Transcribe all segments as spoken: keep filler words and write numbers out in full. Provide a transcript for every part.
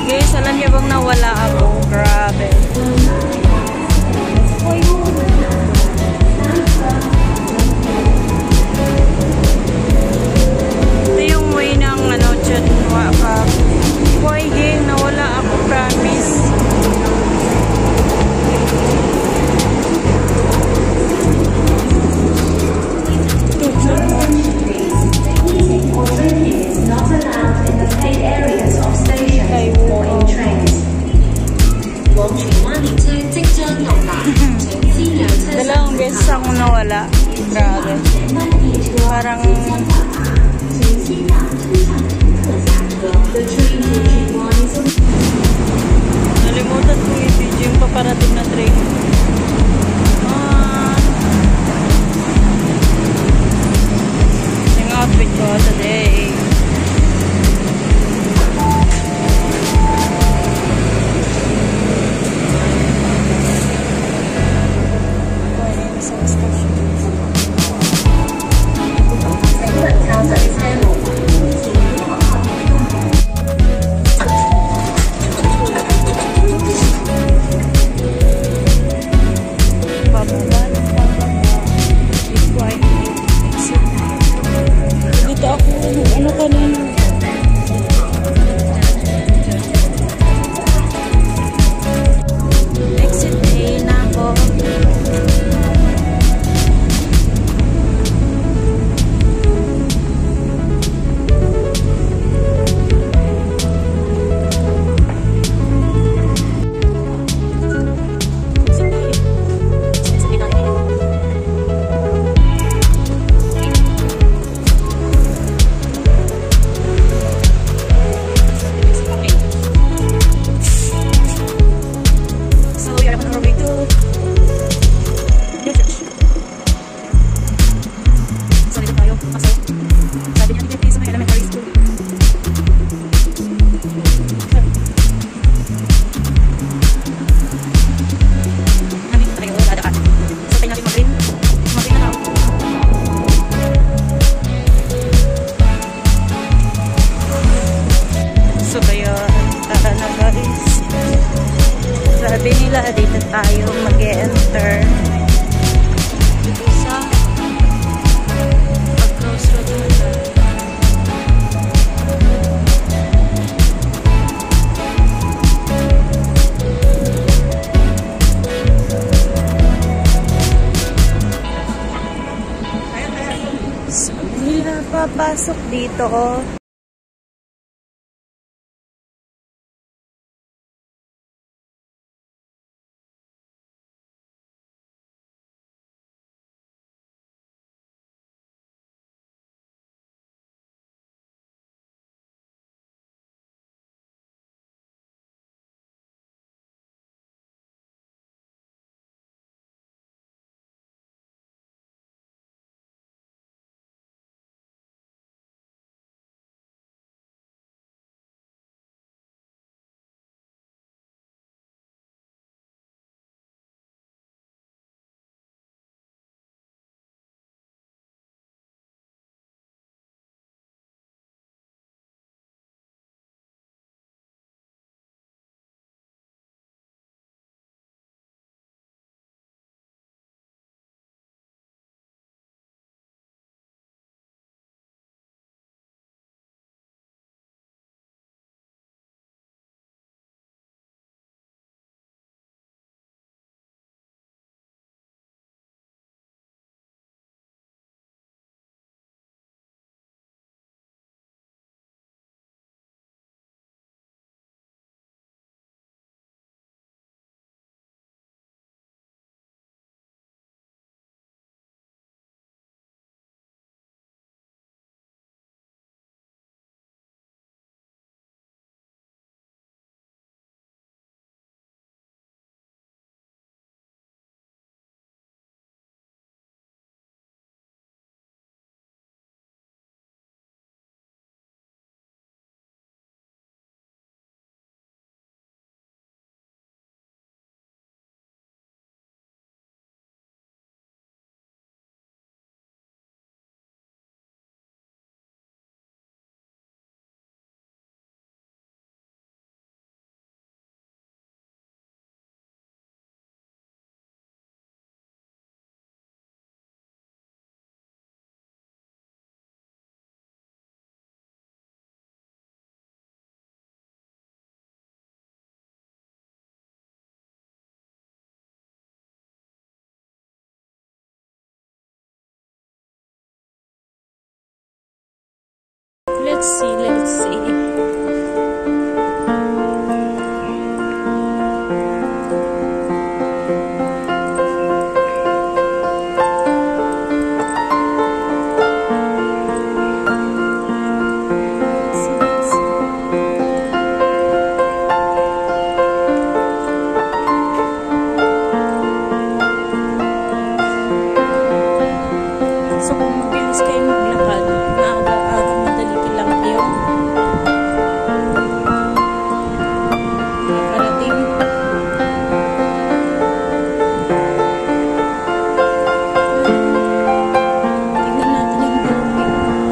Guys, alam niyo bang nawala ako? Grabe. Ito yung way ng ano, chat waka. Boy, gang, nawala ako, promise. Dalawang beses ako nawala. Grabe. Parang nalimutan ko i-video yung paparating na train. Ah, yung outfit ko today. Sabi nila dito tayo mag-e-enter dito sa pag-crossroad nila. Sabi nila papasok dito. Let's see, let's see. So kung mabilis kayo maglakad, maaga-aga, madali lang kayo makarating. Tignan natin yung building.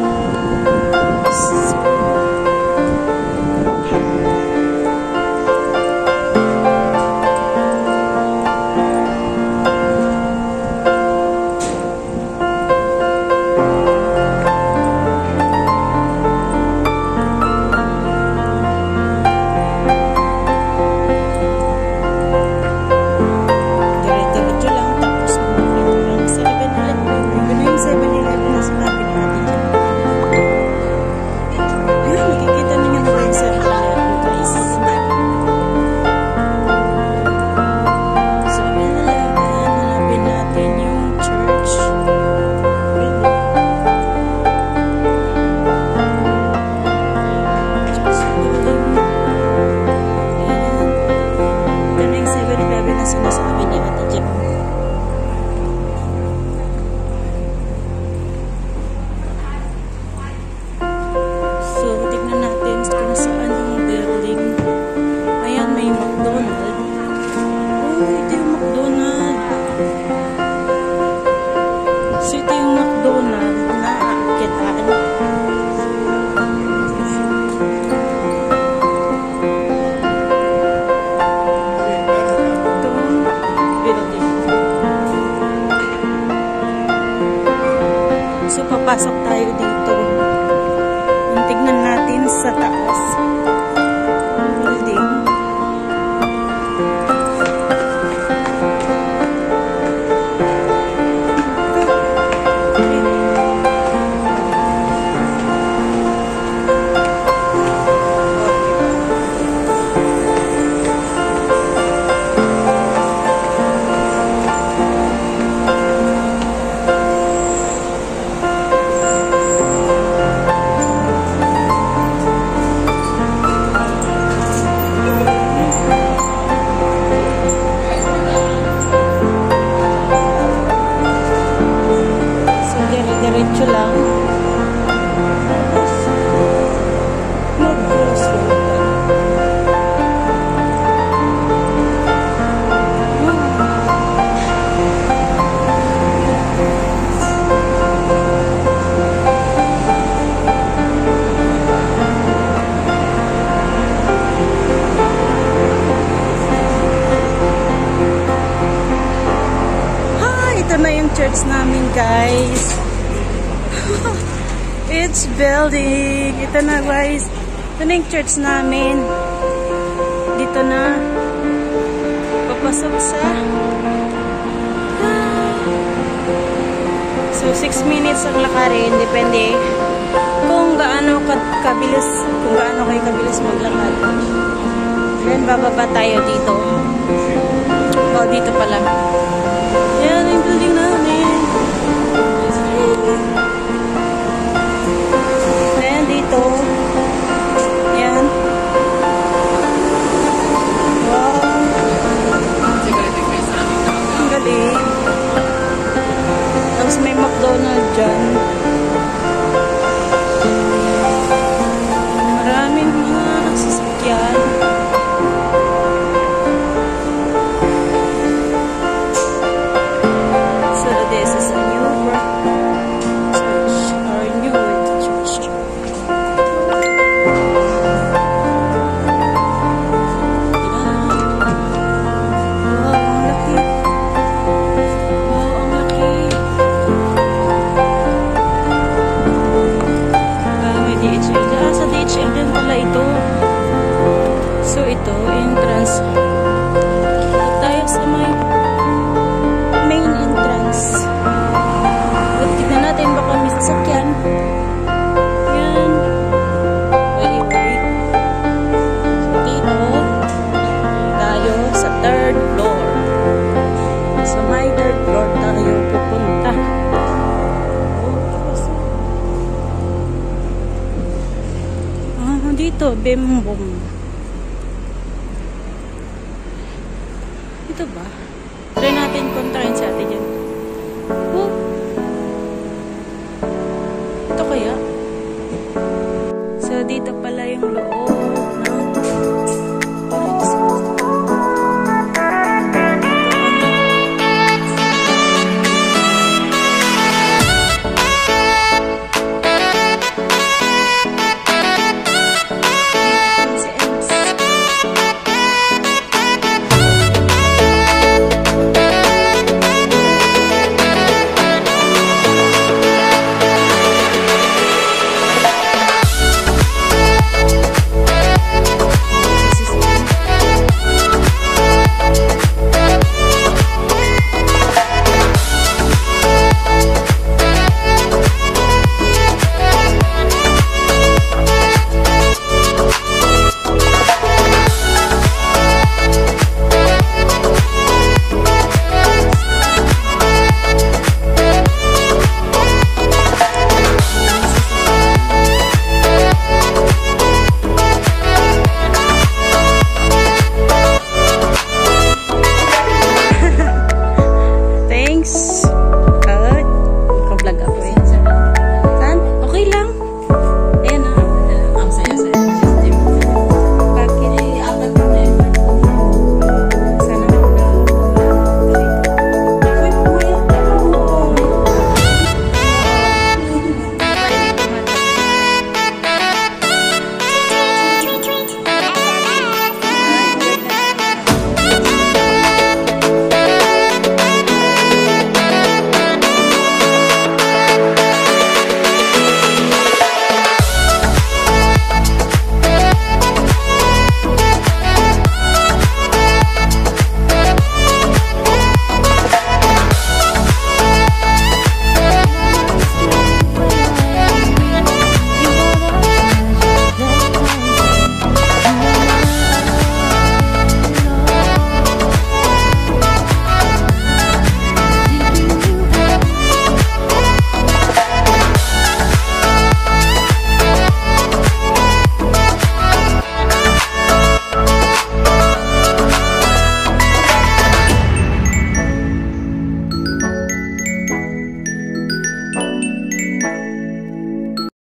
Sinasabi ni Ate Jeff. So, tignan natin kung saan yung building. Ayan, may McDonald. Oh, ito yung McDonald. So, ito yung McDonald na aakitaan. So, papasok tayo dito. Tignan natin sa taas. Building. Diretso lang. Mag-cross road. Ah, ito na yung church namin, guys. It's building. Ito na, guys. Ito na yung church namin. Dito na. Papasok sa so six minutes ang lakarin. Depende kung gaano kabilis kung gaano kayo kabilis maglakad. Then bababa tayo dito. Oh, dito pala. Yan yung building namin. Dito. Yan. Wow. Ang galing. Tapos may McDonald's dyan. Maraming mga sasakyan. So this is a new work. sasakyan. Yan. Bimbom. Ito ba? Try natin kontrahin sa atin dyan.